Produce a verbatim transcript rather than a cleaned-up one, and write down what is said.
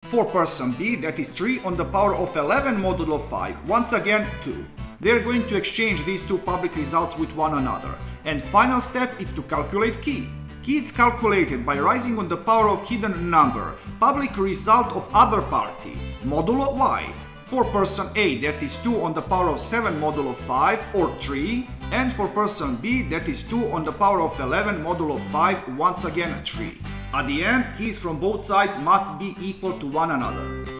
For person B, that is three on the power of eleven modulo five, once again two. They are going to exchange these two public results with one another. And final step is to calculate key. Key is calculated by rising on the power of hidden number, public result of other party, modulo y. For person A, that is two on the power of seven modulo five or three, and for person B, that is two on the power of eleven modulo five, once again three. At the end, keys from both sides must be equal to one another.